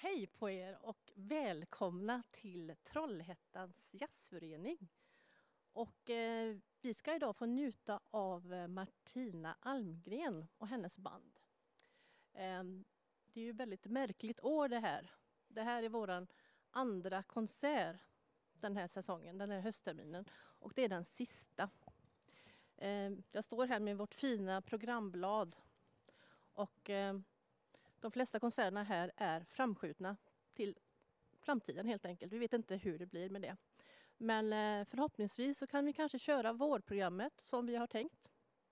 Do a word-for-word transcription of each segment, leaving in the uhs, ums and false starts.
Hej på er och välkomna till Trollhättans jazzförening. Och eh, vi ska idag få njuta av eh, Martina Almgren och hennes band. Eh, det är ju ett väldigt märkligt år det här. Det här är våran andra konsert den här säsongen, den här höstterminen. Och det är den sista. Eh, jag står här med vårt fina programblad. Och eh, de flesta konserterna här är framskjutna till framtiden helt enkelt. Vi vet inte hur det blir med det. Men eh, förhoppningsvis så kan vi kanske köra vårprogrammet som vi har tänkt.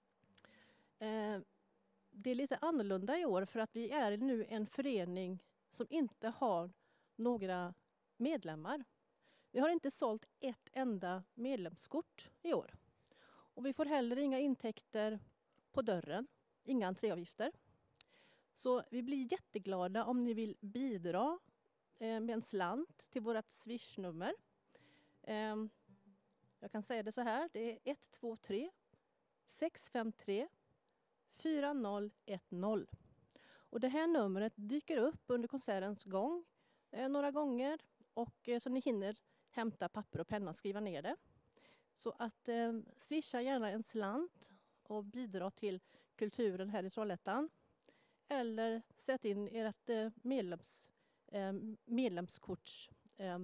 Eh, det är lite annorlunda i år för att vi är nu en förening som inte har några medlemmar. Vi har inte sålt ett enda medlemskort i år. Och vi får heller inga intäkter på dörren, inga entréavgifter. Så vi blir jätteglada om ni vill bidra eh, med en slant till vårt swishnummer. Eh, jag kan säga det så här, det är ett två tre sex fem tre fyra noll ett noll. Och det här numret dyker upp under konsertens gång eh, några gånger. Och eh, så ni hinner hämta papper och penna och skriva ner det. Så att eh, swisha gärna en slant och bidra till kulturen här i Trollhättan. Eller sätt in ert eh, medlems, eh, medlemskorts eh,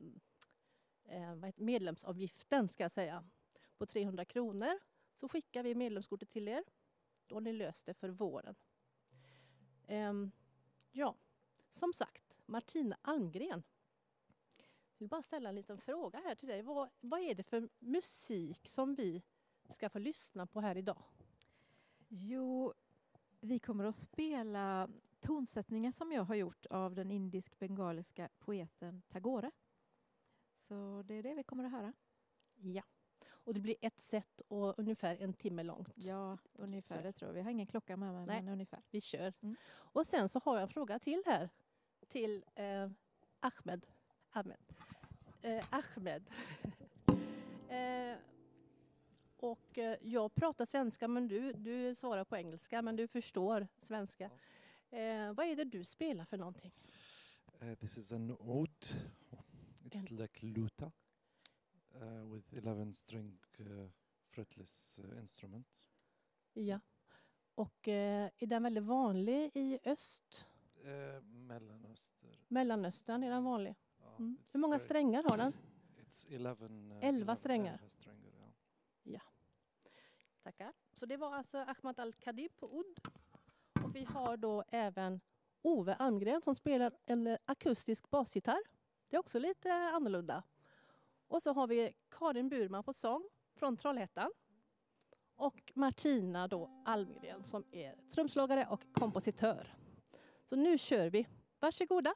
eh, medlemsavgiften ska jag säga på trehundra kronor. Så skickar vi medlemskortet till er. Då har ni löst det för våren. Eh, ja, som sagt, Martina Almgren. Jag vill bara ställa en liten fråga här till dig. Vad, vad är det för musik som vi ska få lyssna på här idag? Jo, vi kommer att spela tonsättningar som jag har gjort av den indisk-bengaliska poeten Tagore. Så det är det vi kommer att höra. Ja, och det blir ett set och ungefär en timme långt. Ja, ungefär det tror jag. Vi har ingen klocka med mig, Nej, men ungefär. Vi kör. Mm. Och sen så har jag en fråga till här till eh, Ahmed. Ahmed. Eh, Ahmed. eh, Och eh, jag pratar svenska men du, du svarar på engelska men du förstår svenska. Eh, vad är det du spelar för någonting? Uh, this is an oud. It's En- like luta uh, with eleven string uh, fretless uh, instrument. Ja. Och eh, är den väldigt vanlig i öst? Uh, Mellanöster. Mellanöstern är den vanlig. Ja, Mm. it's Hur många very- strängar har den? It's eleven. Uh, Elva strängar. elva strängar, ja. Tackar. Så det var alltså Ahmad Al-Khadib på oud. Och vi har då även Ove Almgren som spelar en akustisk basgitarr. Det är också lite annorlunda. Och så har vi Karin Burman på sång från Trollhättan. Och Martina då Almgren som är trumslagare och kompositör. Så nu kör vi. Varsågoda.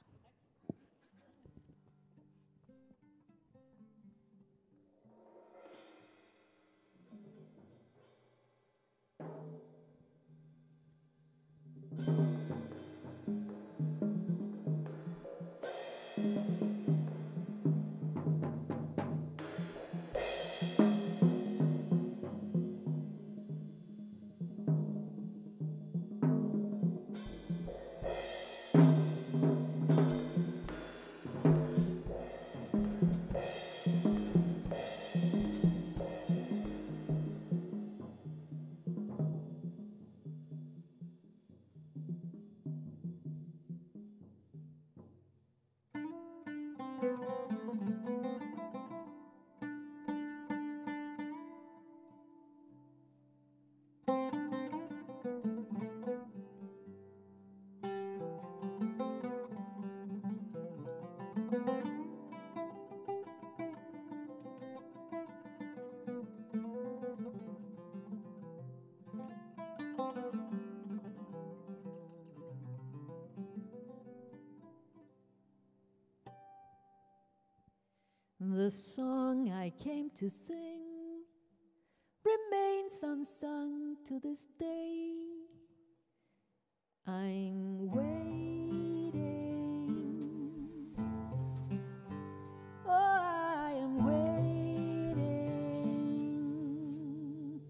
The song I came to sing remains unsung to this day. I'm waiting. Oh, I am waiting.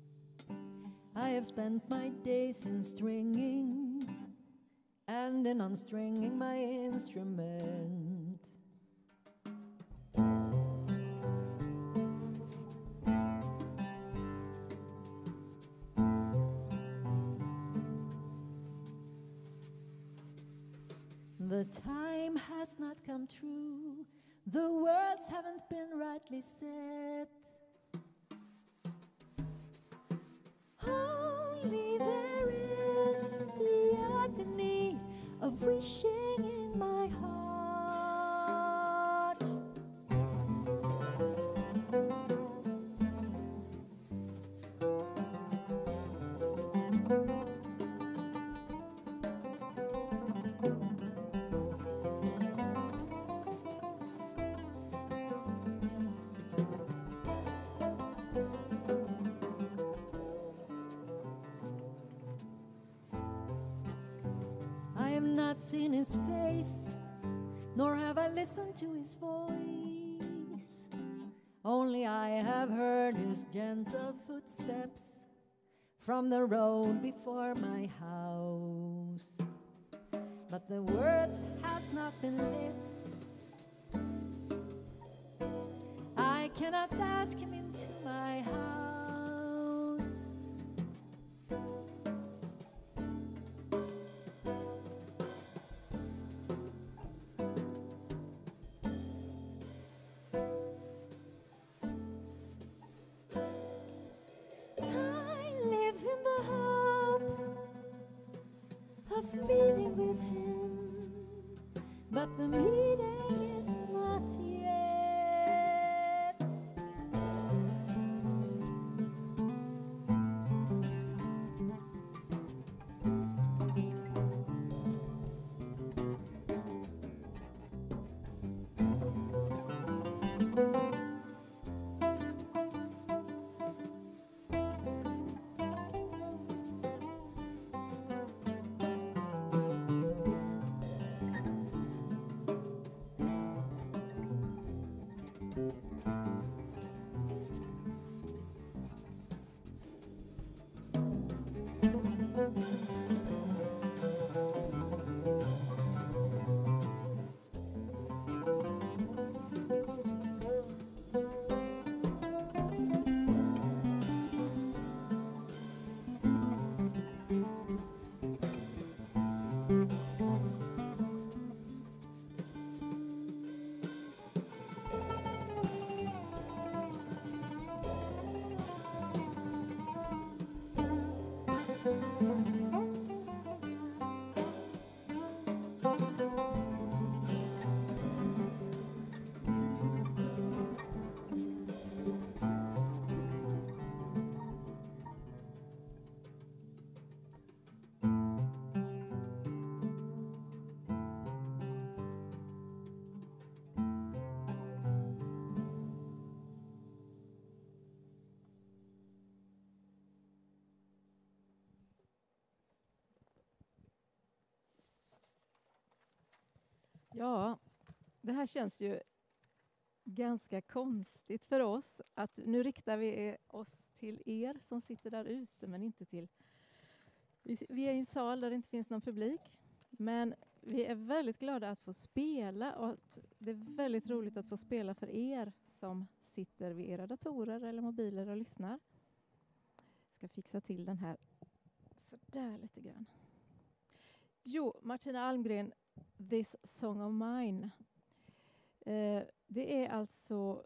I have spent my days in stringing and in on stringing my instrument. The time has not come true, the words haven't been rightly said. Only there is the agony of wishing in my heart. I have not seen his face, nor have I listened to his voice. Only I have heard his gentle footsteps from the road before my house. But the words has not been lit. I cannot ask him into my house. Meeting with him, but the meeting is not yet. Ja, det här känns ju ganska konstigt för oss. Att nu riktar vi oss till er som sitter där ute, men inte till... Vi är i en sal där det inte finns någon publik. Men vi är väldigt glada att få spela, och att det är väldigt roligt att få spela för er som sitter vid era datorer eller mobiler och lyssnar. Jag ska fixa till den här så där lite grann. Jo, Martina Almgren, This Song of Mine. Eh, det är alltså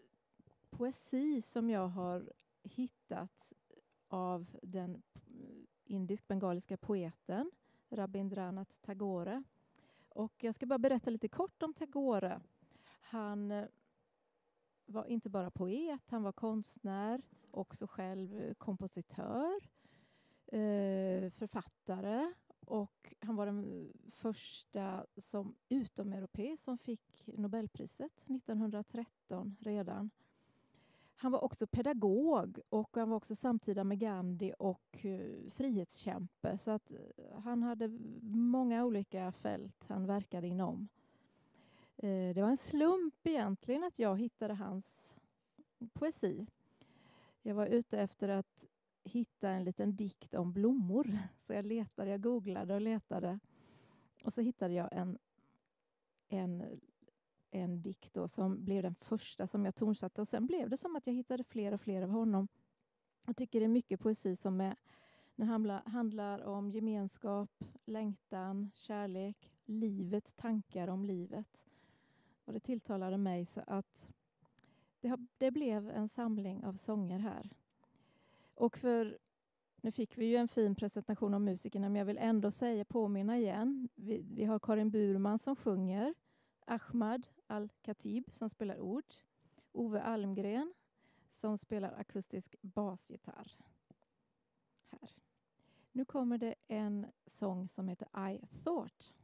poesi som jag har hittat av den indisk-bengaliska poeten Rabindranath Tagore. Och jag ska bara berätta lite kort om Tagore. Han eh, var inte bara poet, han var konstnär, också själv kompositör, eh, författare. Och han var den första som utomeuropé som fick Nobelpriset nittonhundratretton redan. Han var också pedagog, och han var också samtida med Gandhi och uh, frihetskämpe. Så att uh, han hade många olika fält han verkade inom. Uh, det var en slump egentligen att jag hittade hans poesi. Jag var ute efter att hitta en liten dikt om blommor. Så jag letade, jag googlade och letade. Och så hittade jag en, en, en dikt då, som blev den första som jag tonsatte. Och sen blev det som att jag hittade fler och fler av honom. Jag tycker det är mycket poesi som är, det handlar, handlar om gemenskap, längtan, kärlek, livet, tankar om livet. Och det tilltalade mig så att det, har, det blev en samling av sånger här. Och för, nu fick vi ju en fin presentation av musikerna, men jag vill ändå säga, påminna igen. Vi, vi har Karin Burman som sjunger, Ahmad Al-Khatib som spelar ord, Ove Almgren som spelar akustisk basgitarr. Här. Nu kommer det en sång som heter I Thought.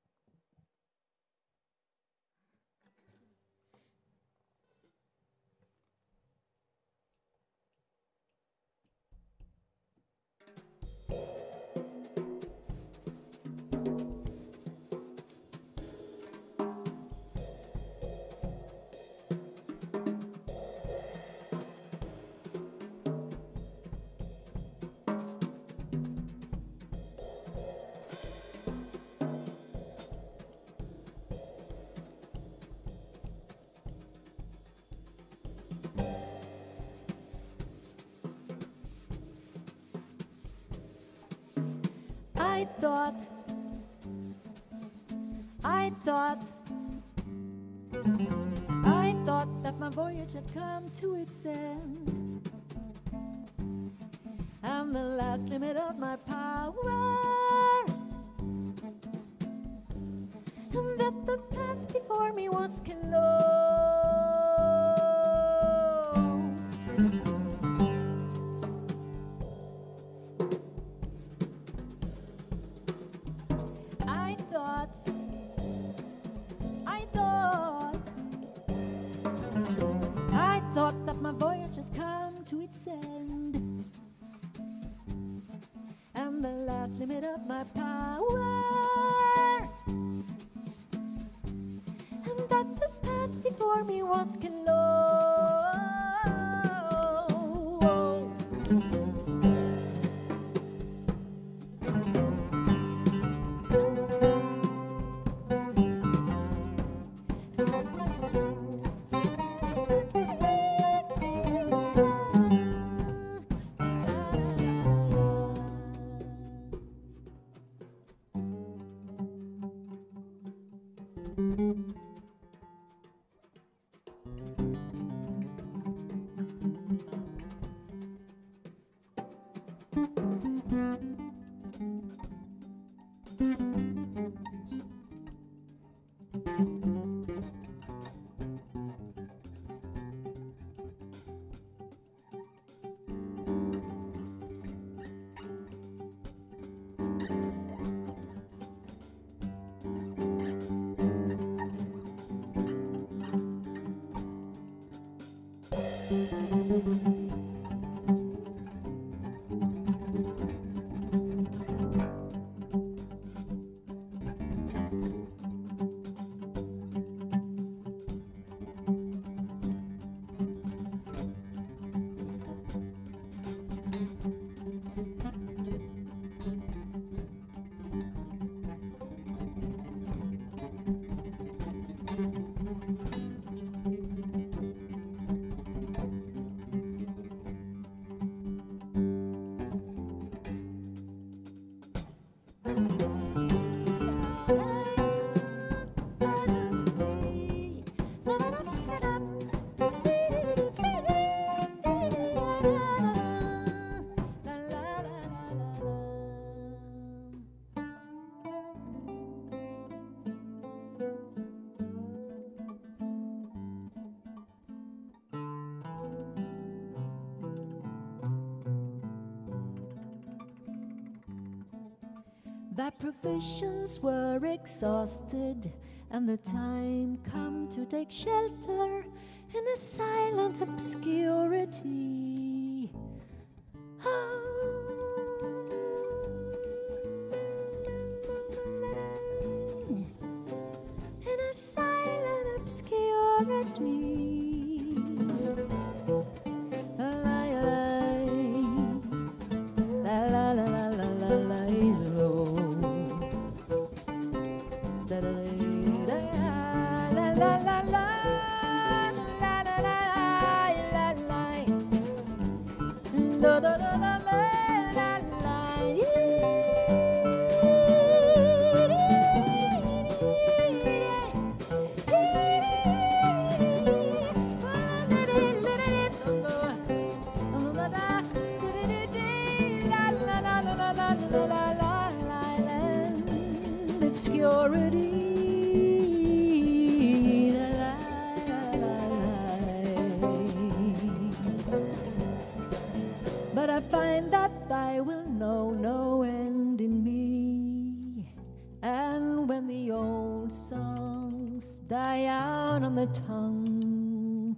I thought, I thought, I thought that my voyage had come to its end, and the last limit of my powers, and that the path before me was closed. I thought, I thought, I thought that my voyage had come to its end, and the last limit of my powers, and that the path before me was closed. That provisions were exhausted, and the time come to take shelter in a silent obscurity. In a silent obscurity. La la la la la la la la. la la la la la la la la la la But I find that I will know no end in me. And when the old songs die out on the tongue,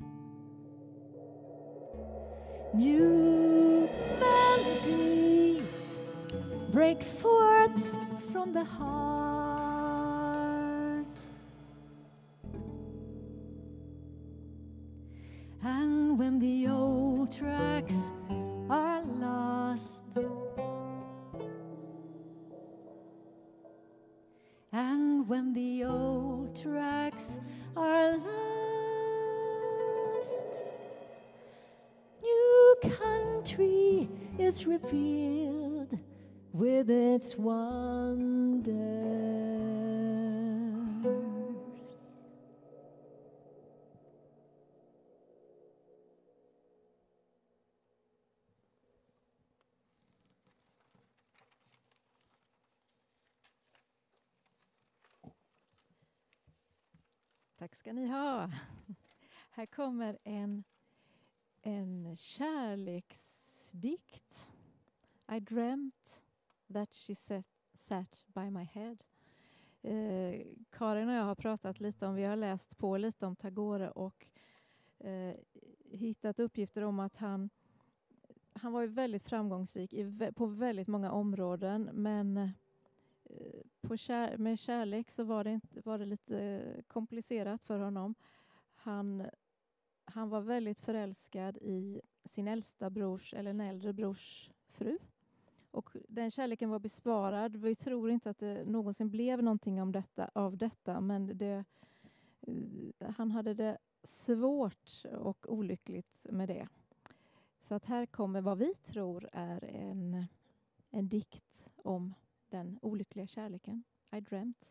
new melodies break forth from the heart. And when the old tracks are lost, and when the old tracks are lost, new country is revealed with its wonders. Tack ska ni ha. Här kommer en, en kärleksdikt. I dreamt that she sat, sat by my head. Eh, Karin och jag har pratat lite om, vi har läst på lite om Tagore och eh, hittat uppgifter om att han, han var ju väldigt framgångsrik i, vä- på väldigt många områden, men eh, på kär, med kärlek så var det, inte, var det lite komplicerat för honom. Han, han var väldigt förälskad i sin äldsta brors, eller en äldre brors fru. Och den kärleken var besparad. Vi tror inte att det någonsin blev någonting om detta, av detta, men det, han hade det svårt och olyckligt med det. Så att här kommer vad vi tror är en, en dikt om den olyckliga kärleken. I dreamt.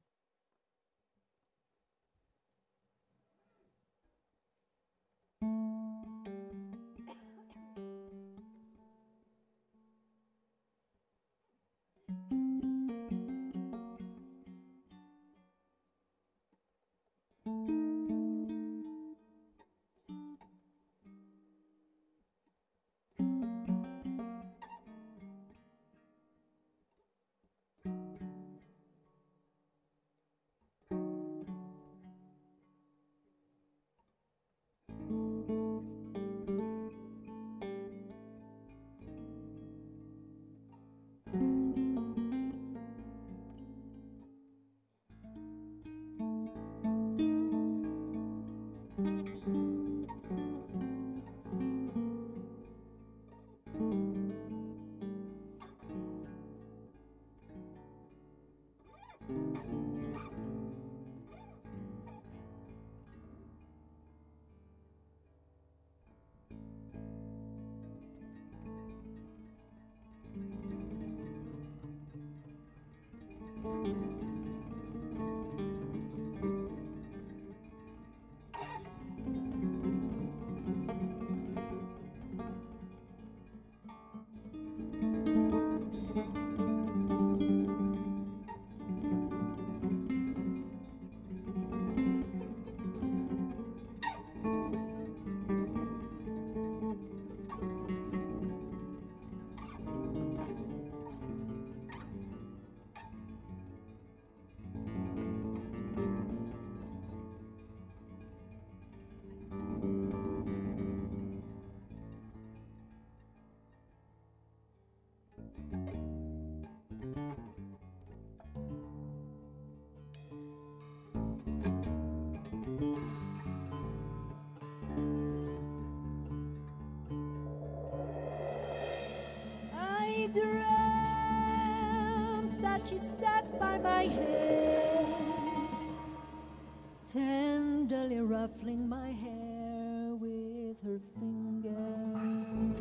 I dreamt that you sat by my head, tender tenderly ruffling my hair with her fingers,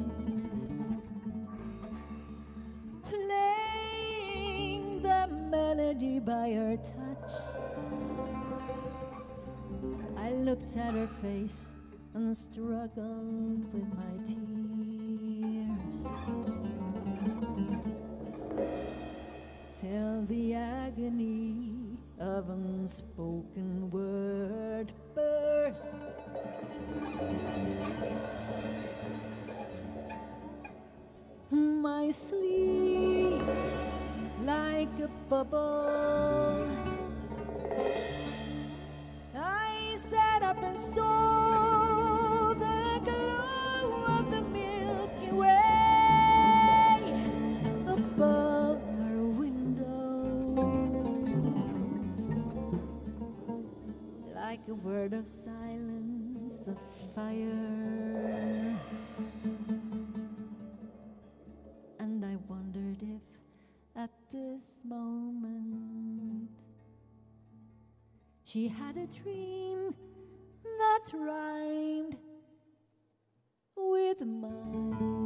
playing the melody by her touch. I looked at her face and struggled with my tears, till the agony of unspoken word burst. My sleep like a bubble, I sat up and saw the glow of the Milky Way above our window, like a word of silence, of fire. And I wondered if at this moment she had a dream that rhymed with mine.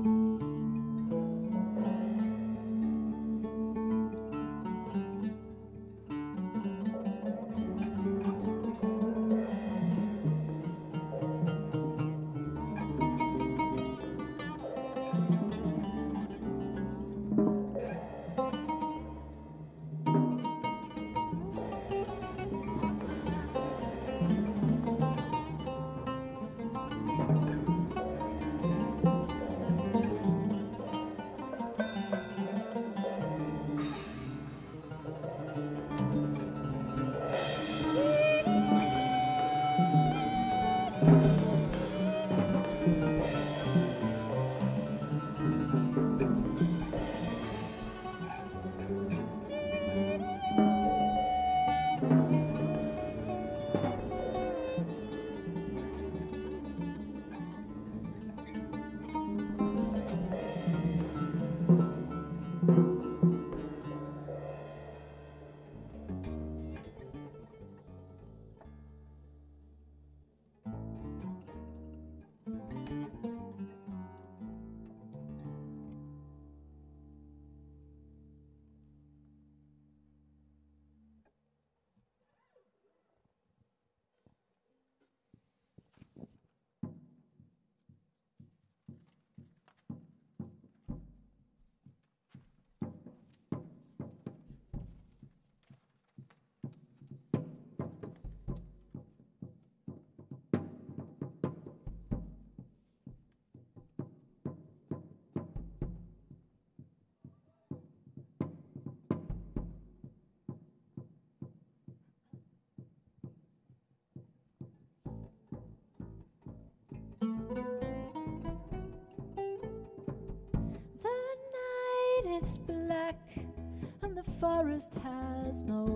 Is black and the forest has no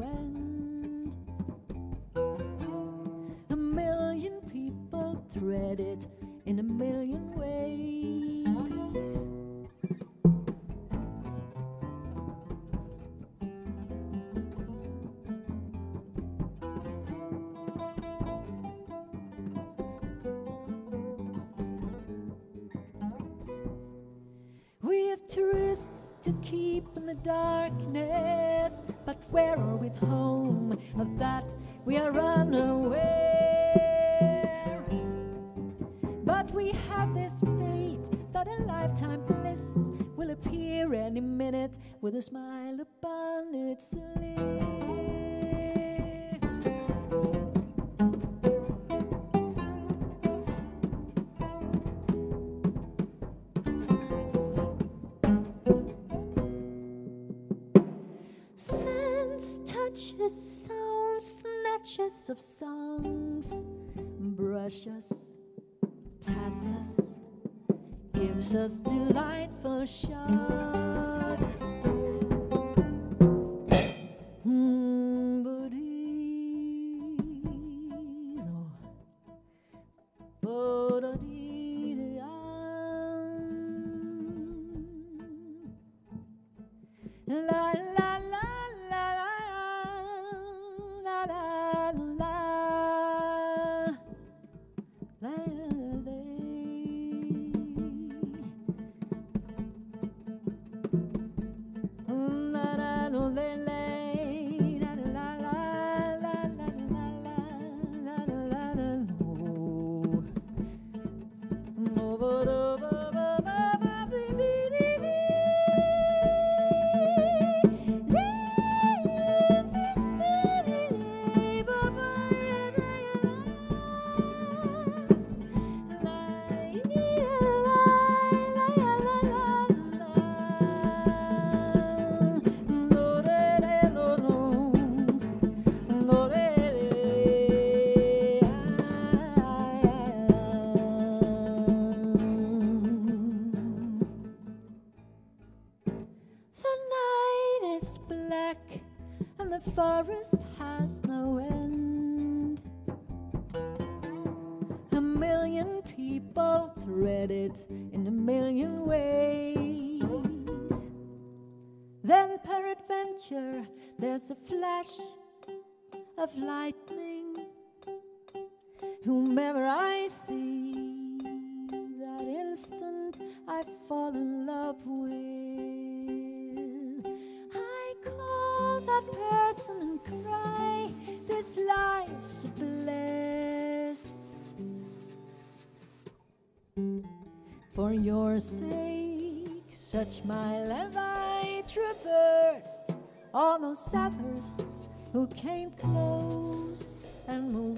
end. A million people thread it in a million ways. We have tourists to keep in the darkness, but where are we home? Of that we are unaware. But we have this faith that a lifetime bliss will appear any minute with a smile upon its lips. Sense touches, sounds, snatches of songs, brush us, pass us, gives us delightful shocks. Mm, bo-dee-do, bo-da-dee-da-um. La la la la la la la la. million people thread it in a million ways. Then peradventure there's a flash of lightning. Whomever I see, that instant I fall in love with. I call that person and cry, this life's blessed. For your sake, such mile have I traversed, almost others who came close and moved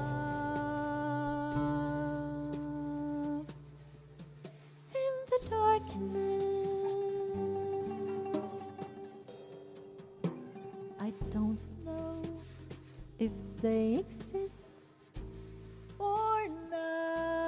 on in the darkness. I don't know if they exist or not.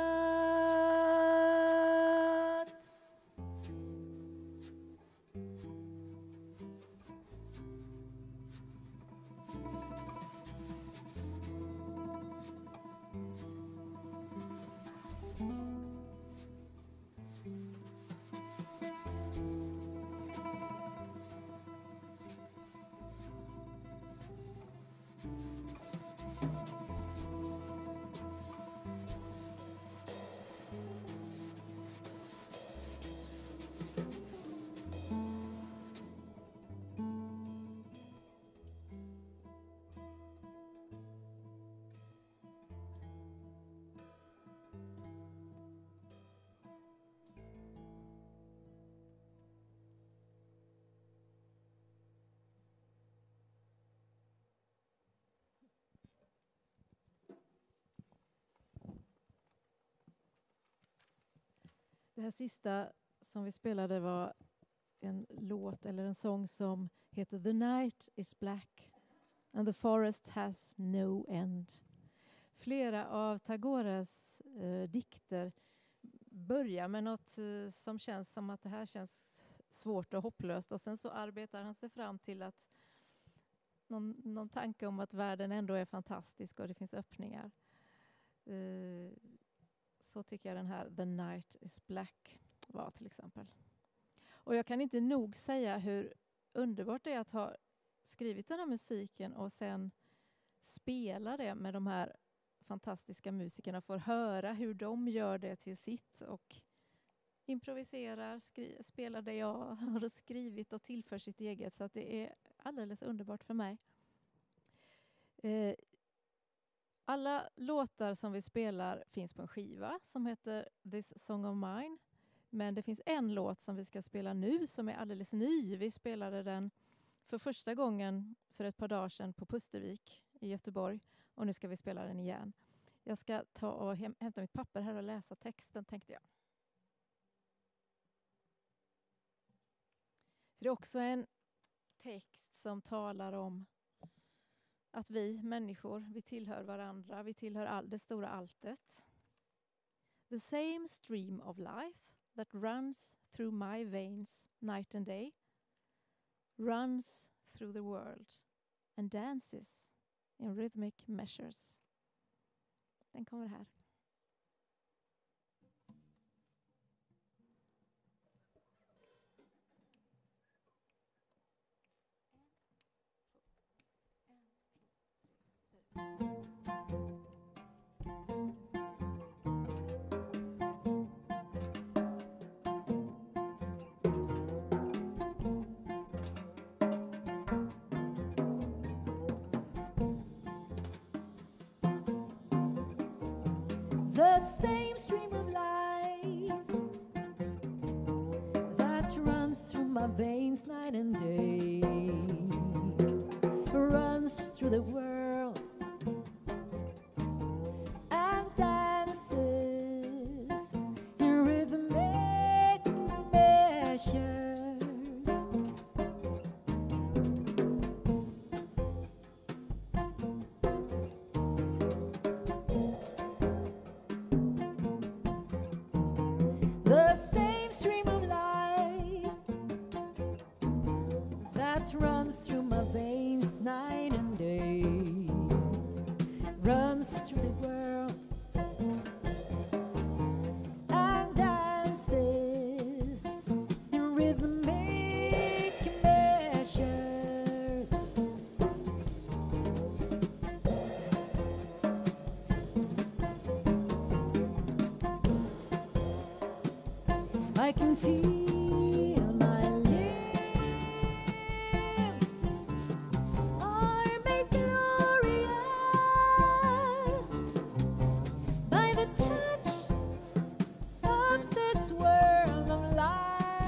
Det här sista som vi spelade var en låt eller en sång som heter The Night is Black and the Forest has no end. Flera av Tagoras eh, dikter börjar med något eh, som känns som att det här känns svårt och hopplöst, och sen så arbetar han sig fram till att någon, någon tanke om att världen ändå är fantastisk och det finns öppningar. Eh, Så tycker jag den här The Night is Black var till exempel. Och jag kan inte nog säga hur underbart det är att ha skrivit den här musiken och sen spela det med de här fantastiska musikerna. Får höra hur de gör det till sitt och improviserar, skri- spelar det jag har skrivit och tillför sitt eget. Så att det är alldeles underbart för mig. Eh, Alla låtar som vi spelar finns på en skiva som heter This Song of Mine. Men det finns en låt som vi ska spela nu som är alldeles ny. Vi spelade den för första gången för ett par dagar sedan på Pustervik i Göteborg. Och nu ska vi spela den igen. Jag ska ta och häm- hämta mitt papper här och läsa texten, tänkte jag. För det är också en text som talar om att vi människor, vi tillhör varandra, vi tillhör all, det stora alltet. The same stream of life that runs through my veins night and day runs through the world and dances in rhythmic measures. Den kommer här. The same stream of life that runs through my veins night and day runs through the world and dances in rhythmic measures. The same stream of life that runs through my veins night and day runs through the world I can feel my lips are made glorious by the touch of this world of light.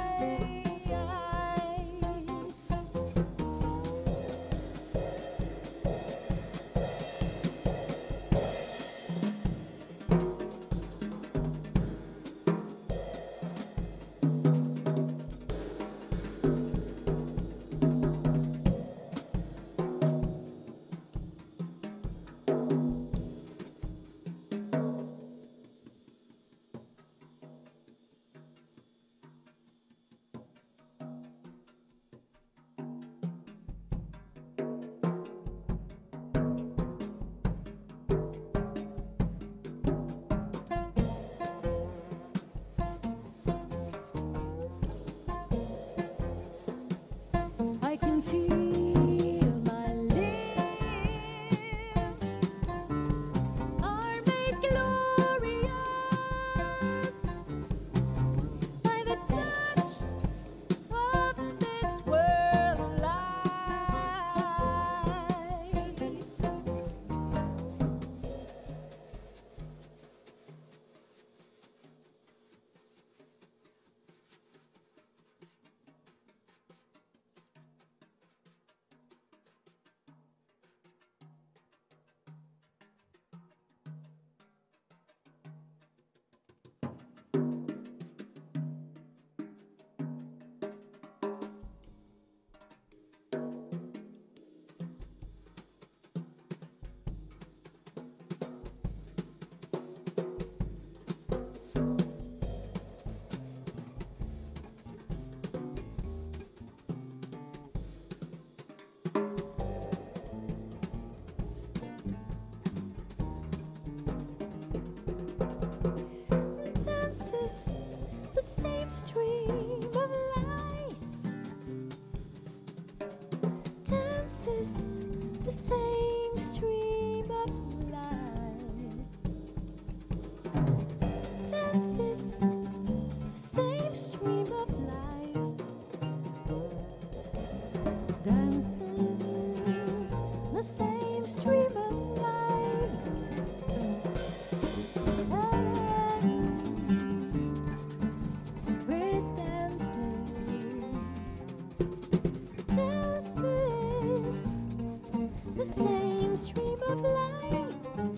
I can feel my lips are made glorious by the touch of this world of light. Dances the same stream of light. Dances the same stream of light. Dances the same stream of light. Dances the same stream of light. We're dancing, dances the same stream of light.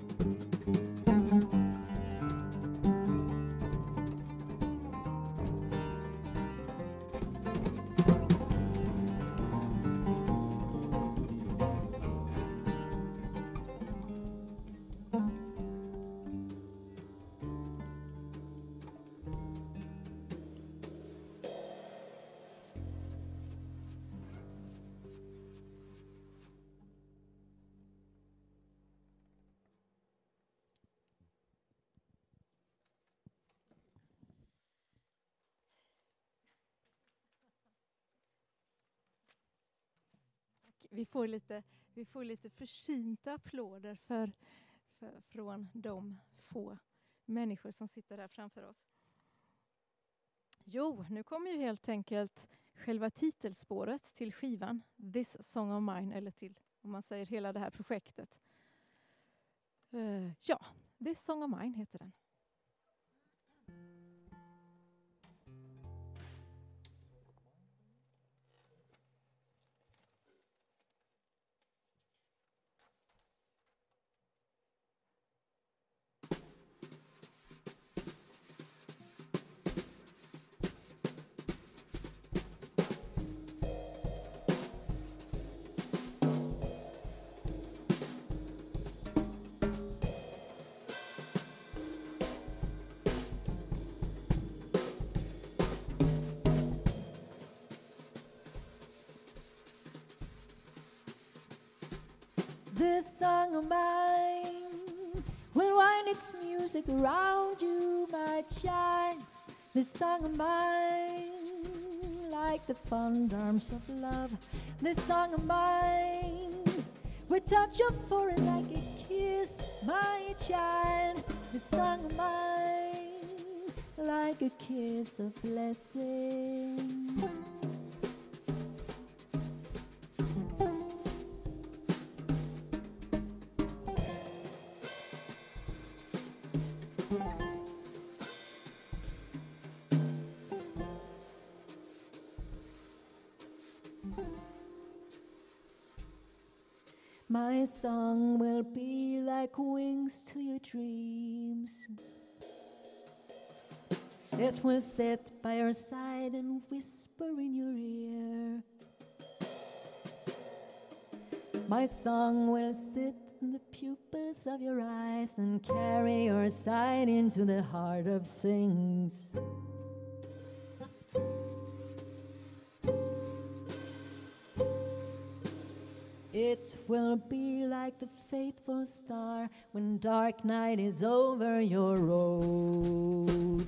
Vi får lite, vi får lite försynta applåder för, för, från de få människor som sitter där framför oss. Jo, nu kommer ju helt enkelt själva titelspåret till skivan This Song of Mine, eller till, om man säger, hela det här projektet. Uh, ja, This Song of Mine heter den. This song of mine will wind its music around you, my child. This song of mine, like the fond arms of love. This song of mine will touch your forehead like a kiss, my child. This song of mine, like like a kiss of blessing. My song will be like wings to your dreams. It will sit by your side and whisper in your ear. My song will sit in the pupils of your eyes and carry your sight into the heart of things. It will be like the faithful star when dark night is over your road.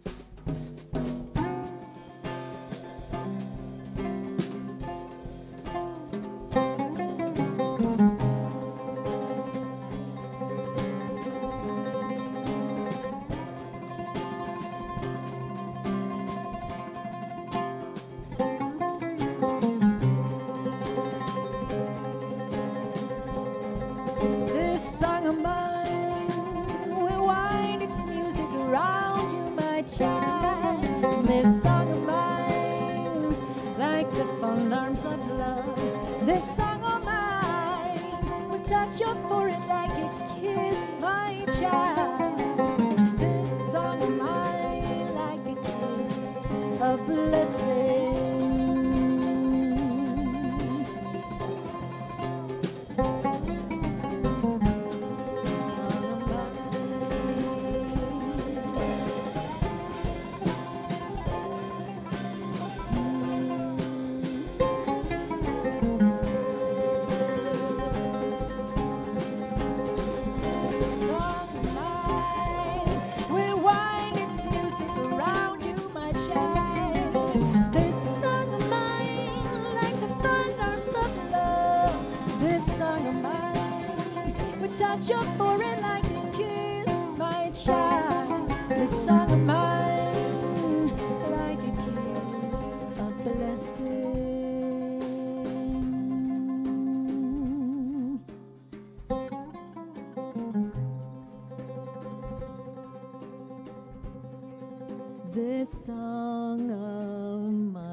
This song of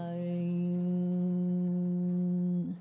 mine.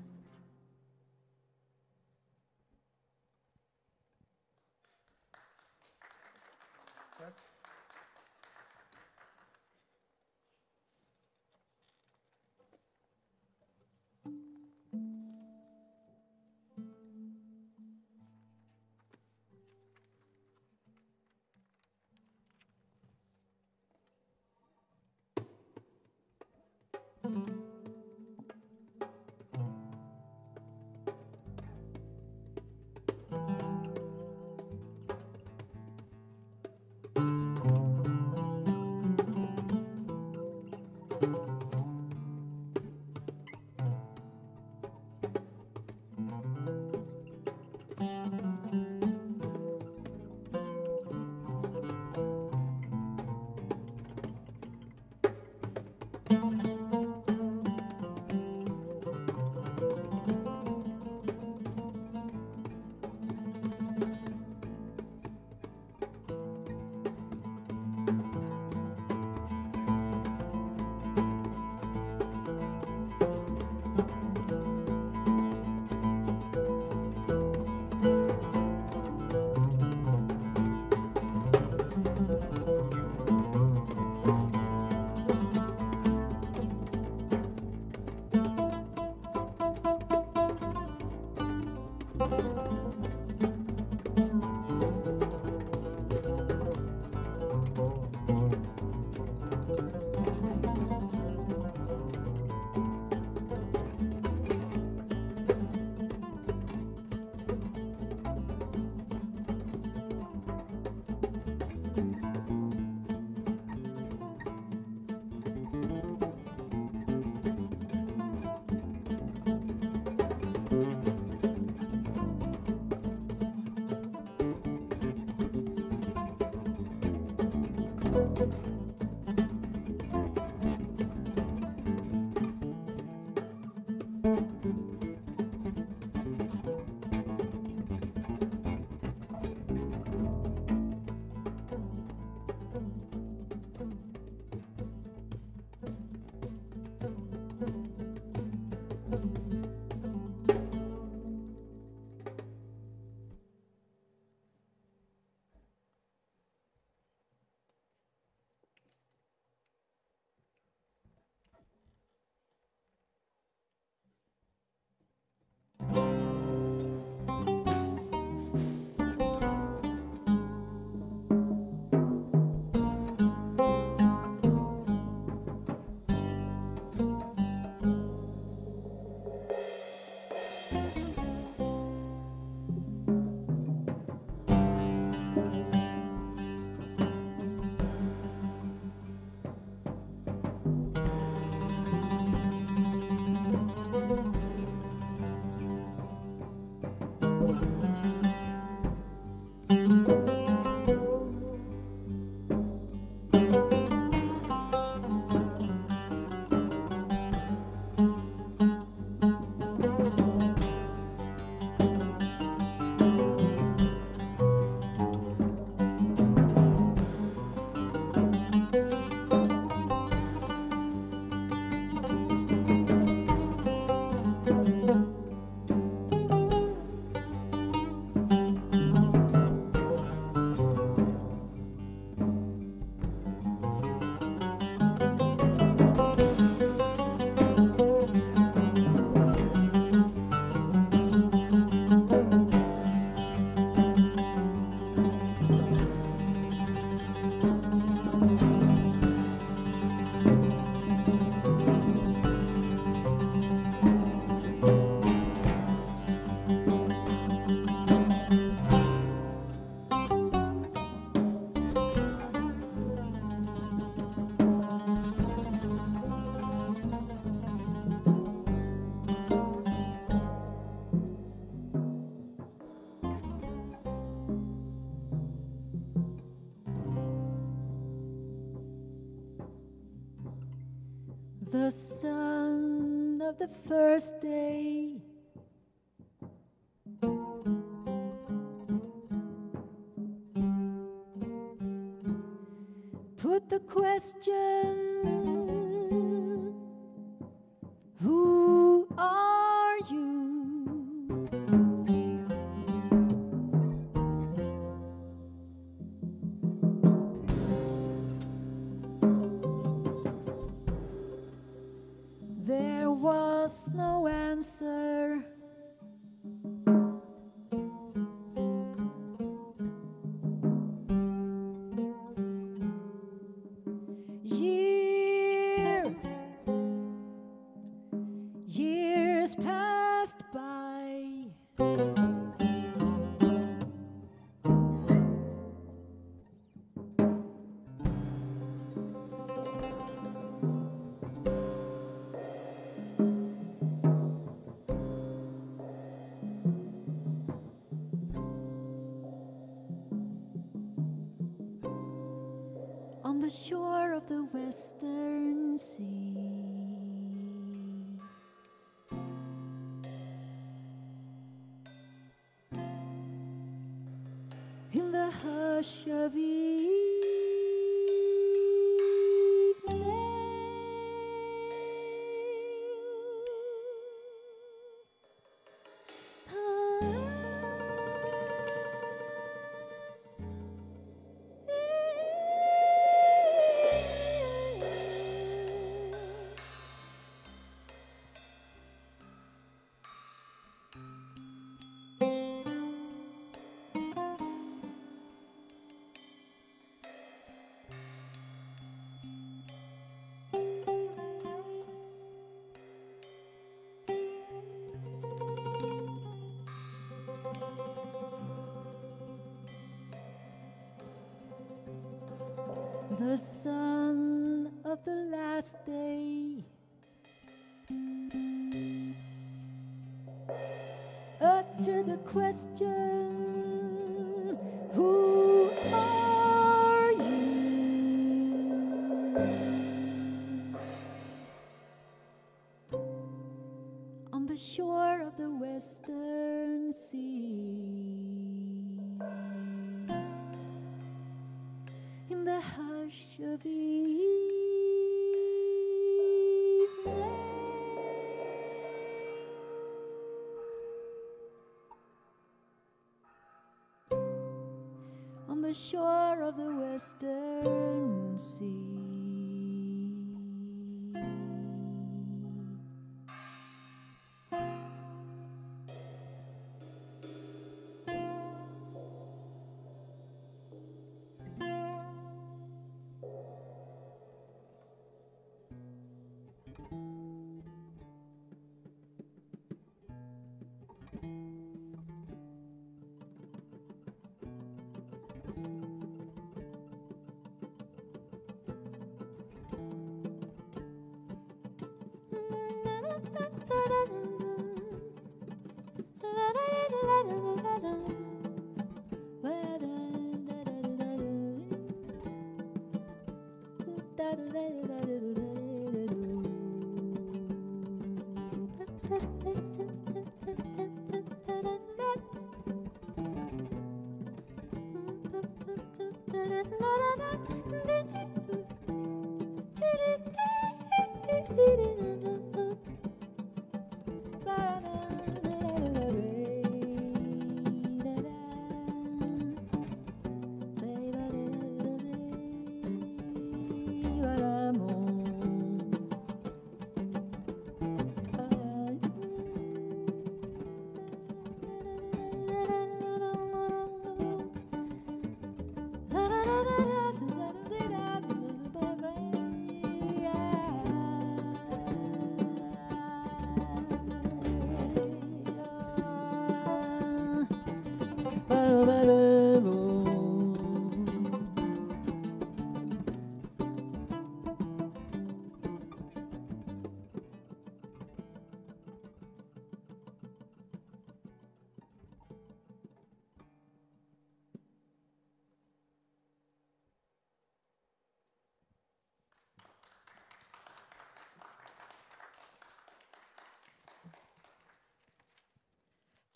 the first day. Put the question, who are you? There was no answer. Years, years passed by. On the shore of the Western Sea, in the hush of evening, the sun of the last day utter the question, who are you? On the shore of the Western Sea, in the hush of evening, on the shore of the Western Sea.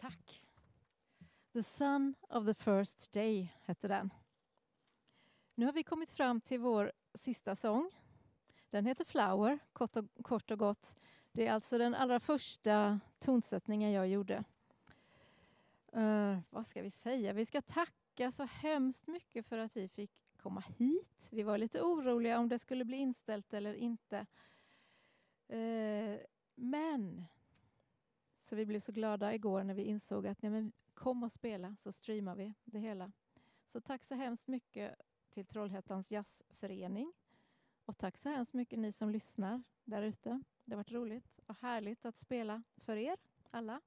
Tack. The Sun of the First Day hette den. Nu har vi kommit fram till vår sista sång. Den heter Flower, kort och, kort och gott. Det är alltså den allra första tonsättningen jag gjorde. Uh, vad ska vi säga? Vi ska tacka så hemskt mycket för att vi fick komma hit. Vi var lite oroliga om det skulle bli inställt eller inte. Uh, men så vi blev så glada igår när vi insåg att nej, men kom och spela så streamar vi det hela. Så tack så hemskt mycket till Trollhättans jazzförening. Och tack så hemskt mycket ni som lyssnar där ute. Det har varit roligt och härligt att spela för er alla.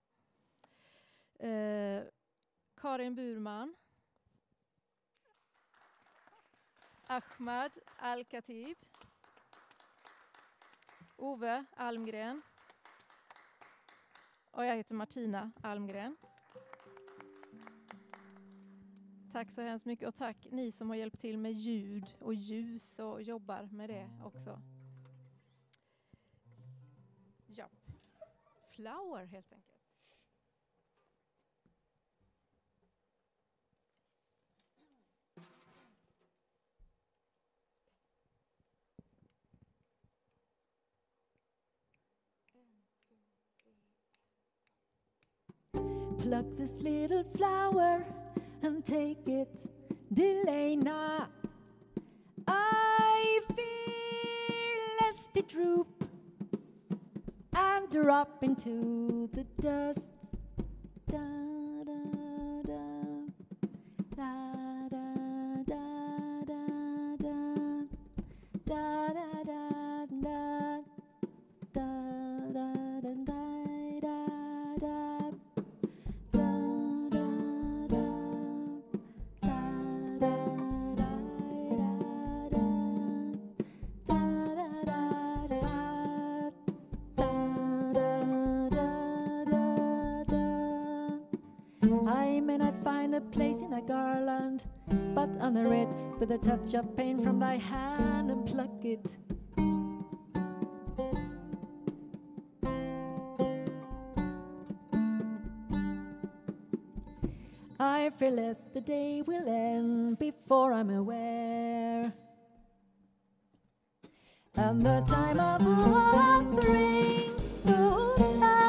Eh, Karin Burman. Ahmad Al-Khatib. Ove Almgren. Och jag heter Martina Almgren. Tack så hemskt mycket och tack ni som har hjälpt till med ljud och ljus och jobbar med det också. Ja. Flower helt enkelt. Pluck this little flower and take it, delay not. I feel lest it droop and drop into the dust. Da, da, da, da, da, da, da, da, da, da, da, da, da, da, da, da. I may not find a place in a garland, but honor it with a touch of pain from thy hand and pluck it. I fear lest the day will end before I'm aware, and the time of offering moonlight.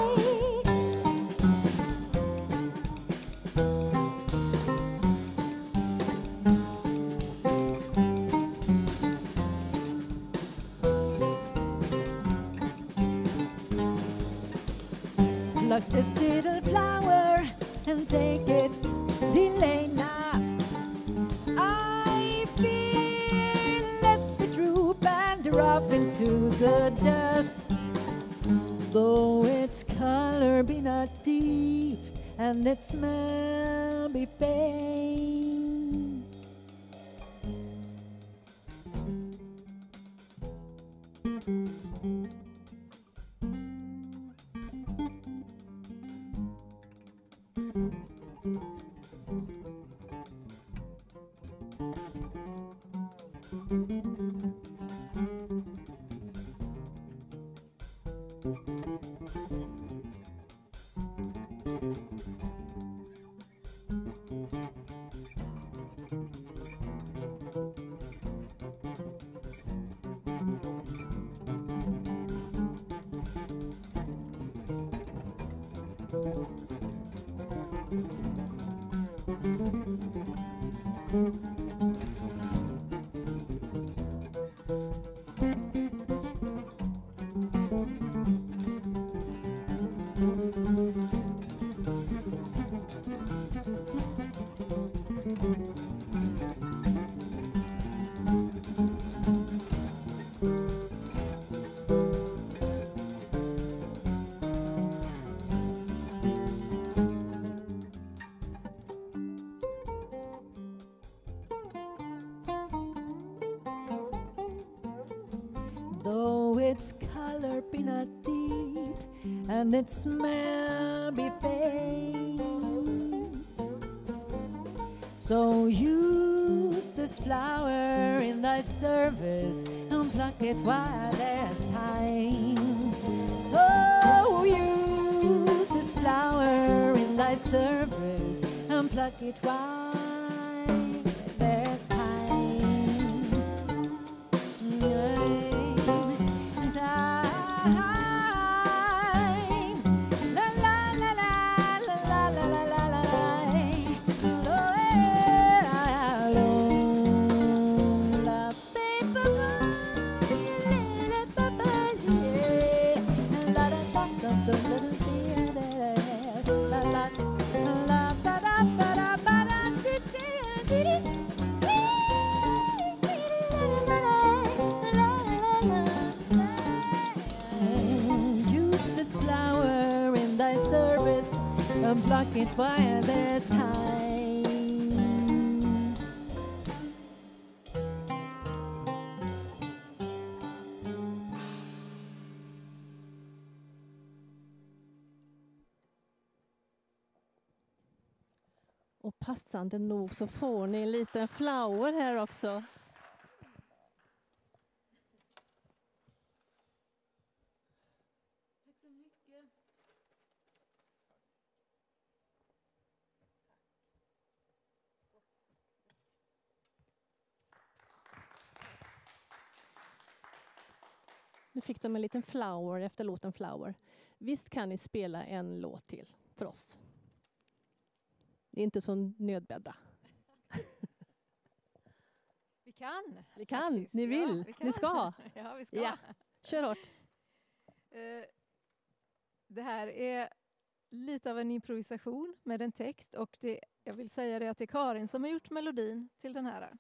Pluck this little flower and take it, delay not. I feel lest the droop and drop into the dust, though its color be not deep and its smell be faint. Though its color be not deep and its smell be faint, so use this flower in thy service and pluck it while there's time. So use this flower in thy service and pluck it while there's time. Time. La la la la la la la la la la. Oh, yeah, la paper, la paper, yeah. La da da da da da da. La la la ba da ba da ba da di di di di. Use this flower in thy service and pluck it while there's time. Och passande nog så får ni en liten flower här också. Nu fick de en liten flower efter låten Flower. Visst kan ni spela en låt till för oss. Det är inte så nödbädda. Vi kan. Ni kan, faktiskt. ni vill, Ja, vi kan. ni ska. Ja, vi ska. Ja. Kör hårt. Eh, Det här är lite av en improvisation med en text och det, jag vill säga det att det är Karin som har gjort melodin till den här.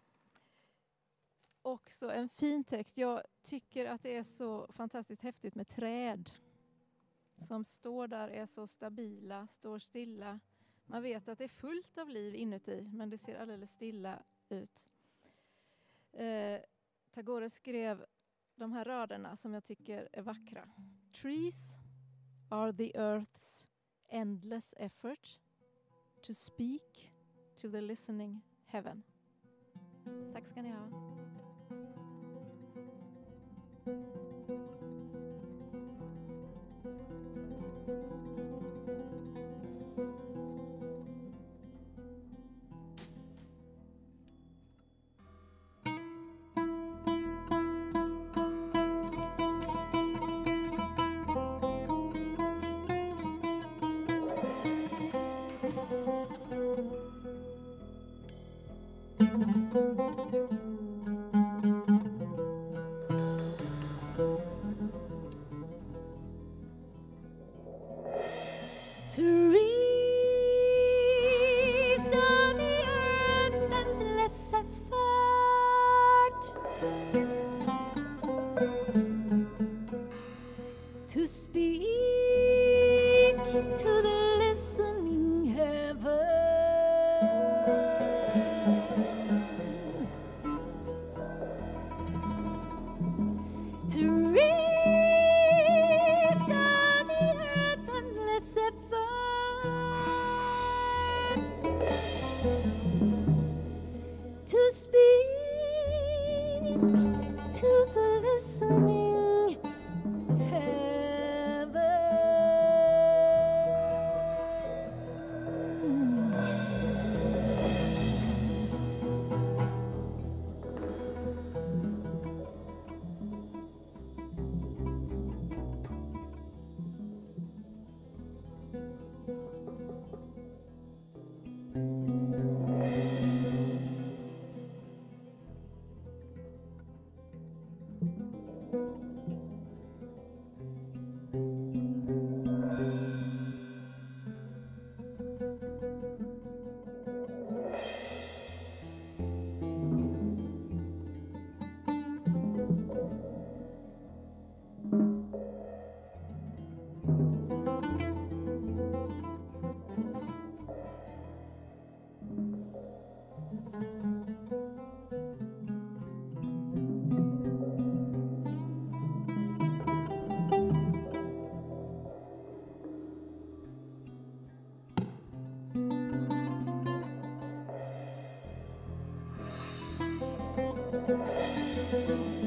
Också en fin text. Jag tycker att det är så fantastiskt häftigt med träd som står där, är så stabila, står stilla. Man vet att det är fullt av liv inuti, men det ser alldeles stilla ut. Eh, Tagore skrev de här raderna som jag tycker är vackra. Trees are the earth's endless effort to speak to the listening heaven. Tack ska ni ha. Trees on the earth, endless effort to speak to the listening heaven. Trees on the earth, endless effort to speak to the listening heaven. Thank you.